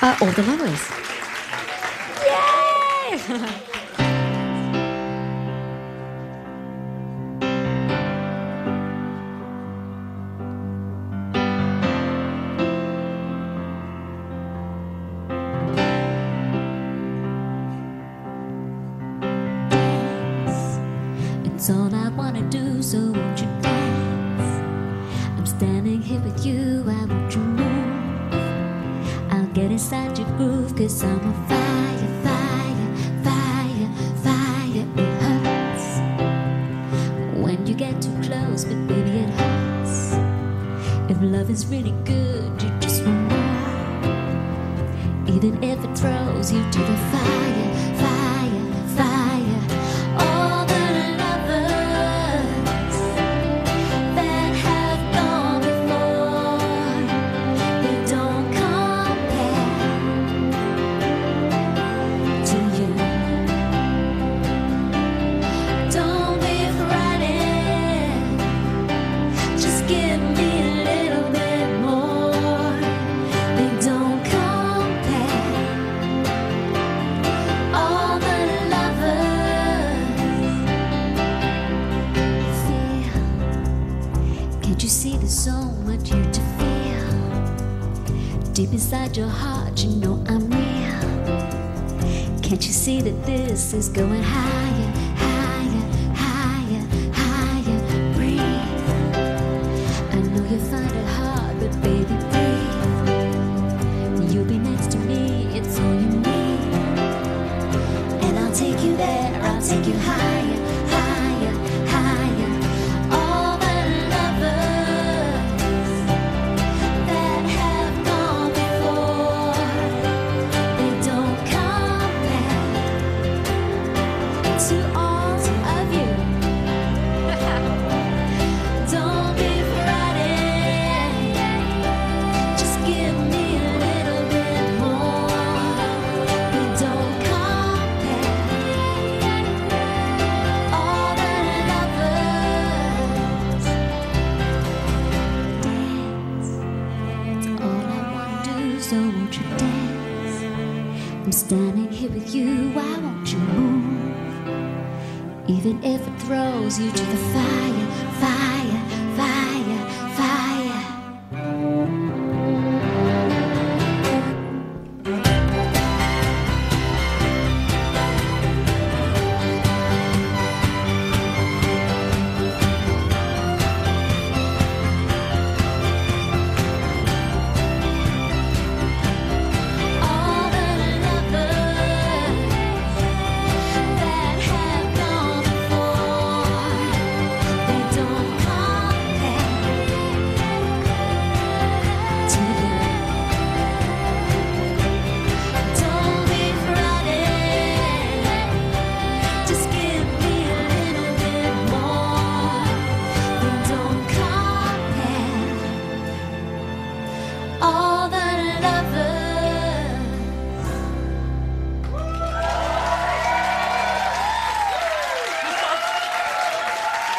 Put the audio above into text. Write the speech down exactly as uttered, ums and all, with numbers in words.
Uh, all the lovers. Yay! It's all I wanna do, so won't you dance? I'm standing here with you, I want you move. I'll get inside your groove, cause I'm on fire, fire, fire, fire. It hurts when you get too close, but baby it hurts. If love is really good, you just want more. Even if it throws you to the fire, fire, fire. All the lovers that have gone before, they don't compare to you. Don't be frightened, just give me a little bit more. They don't compare. All the lovers feel. Can't you see there's so much here to feel? Deep inside your heart, you know I'm real. Can't you see that this is going higher, higher, higher, higher? Breathe. I know you find it hard, but baby, breathe. You'll be next to me, it's all you need. And I'll take you there, I'll take you higher, higher, higher. All the lovers that have gone before, they don't compare to all of you. Don't be frightened, just give me a little bit more. They don't compare. All the lovers dance. It's all I wanna do, so won't you dance? I'm standing here with you, why won't you move? Even if it throws you to the fire, fire.